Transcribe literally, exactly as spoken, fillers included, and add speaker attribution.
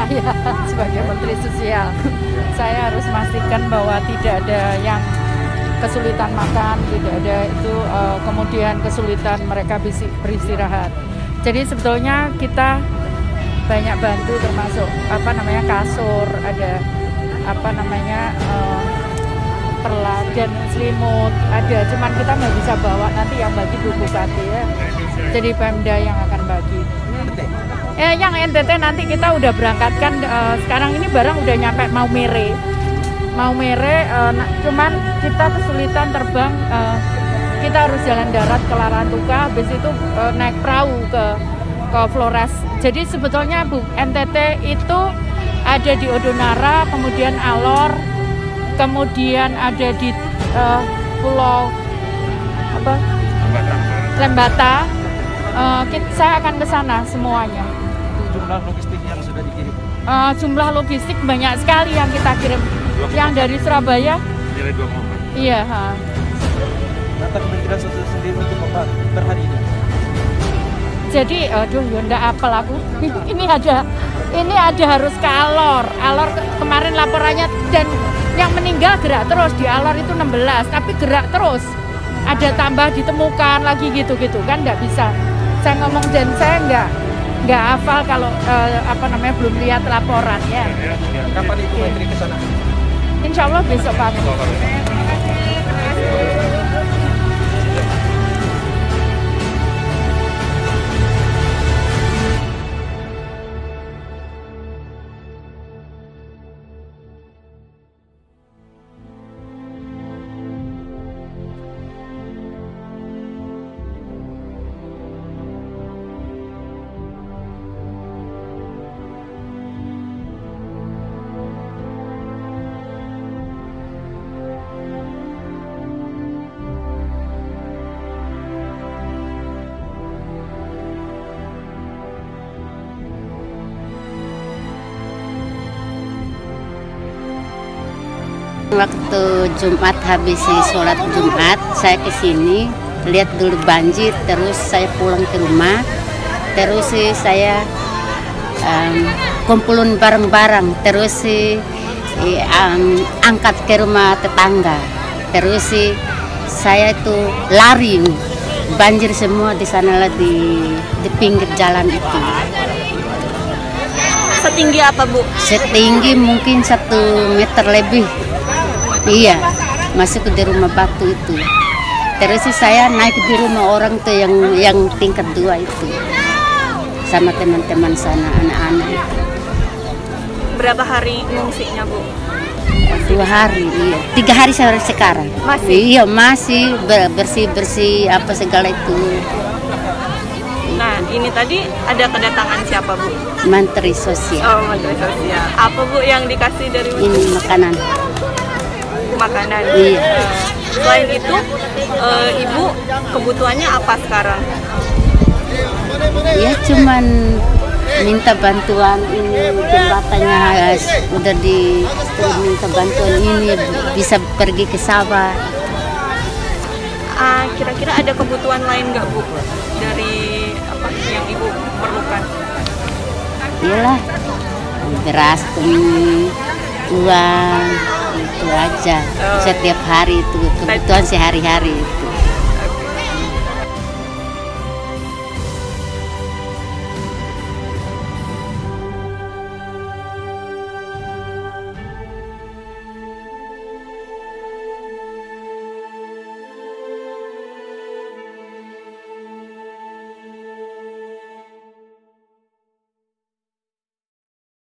Speaker 1: saya sebagai Menteri Sosial, saya harus memastikan bahwa tidak ada yang kesulitan makan, tidak ada itu uh, kemudian kesulitan mereka beristirahat. Jadi sebetulnya kita banyak bantu, termasuk apa namanya kasur, ada apa namanya uh, perlat dan selimut ada, cuman kita nggak bisa bawa, nanti yang bagi Bu Bupati ya. Jadi Pemda yang akan bagi. Eh, yang N T T nanti kita udah berangkatkan, uh, sekarang ini barang udah nyampe Maumere. Maumere, uh, cuman kita kesulitan terbang, uh, kita harus jalan darat ke Larantuka, habis itu uh, naik perahu ke ke Flores. Jadi sebetulnya Bu, N T T itu ada di Odonara, kemudian Alor, kemudian ada di uh, Pulau apa? Lembata. Uh, kita, saya akan ke sana semuanya.
Speaker 2: Jumlah logistik yang sudah dikirim?
Speaker 1: Uh, jumlah logistik banyak sekali yang kita kirim. Yang dari Surabaya?
Speaker 2: Nilai dua koma empat.
Speaker 1: Iya. Ha.
Speaker 2: Data Kementerian Sosial sendiri untuk Bapak per hari ini?
Speaker 1: Jadi, aduh, ya enggak apel aku. Ini ada, ini ada harus ke Alor. Alor ke, kemarin laporannya, dan yang meninggal gerak terus di Alor itu enam belas, tapi gerak terus. Ada tambah ditemukan lagi gitu-gitu kan, nggak bisa. Saya ngomong dan saya nggak nggak hafal kalau uh, apa namanya belum lihat laporan ya.
Speaker 2: Kapan Ibu Menteri ke sana?
Speaker 1: Insya Allah besok pagi.
Speaker 3: Waktu Jumat habis sholat Jumat, saya ke sini lihat dulu banjir, terus saya pulang ke rumah, terus saya um, kumpulin barang-barang, terus um, angkat ke rumah tetangga, terus saya itu lari, banjir semua di sana di di pinggir jalan itu.
Speaker 4: Setinggi apa Bu?
Speaker 3: Setinggi mungkin satu meter lebih. Iya, masuk ke di rumah batu itu. Terus saya naik di rumah orang tuh yang yang tingkat dua itu, sama teman-teman sana, anak-anak.
Speaker 4: Berapa hari ngungsinya Bu?
Speaker 3: Dua hari, iya. Tiga hari sampai sekarang.
Speaker 4: Masih?
Speaker 3: Iya, masih bersih-bersih apa segala itu.
Speaker 4: Nah, ini tadi ada kedatangan siapa Bu?
Speaker 3: Menteri Sosial.
Speaker 4: Oh, Menteri Sosial. Apa Bu yang dikasih dari Bu?
Speaker 3: Ini makanan.
Speaker 4: Makanan.
Speaker 3: Iya.
Speaker 4: Uh, selain itu, uh, Ibu kebutuhannya apa sekarang?
Speaker 3: Ya cuman minta bantuan ini, jembatannya udah di minta bantuan ini bisa pergi ke sawah.
Speaker 4: Uh, kira-kira ada kebutuhan lain nggak Bu dari apa yang Ibu perlukan?
Speaker 3: Iyalah, beras, mie, uang, itu aja.
Speaker 4: Oh.
Speaker 3: Setiap hari itu kebutuhan sehari-hari itu.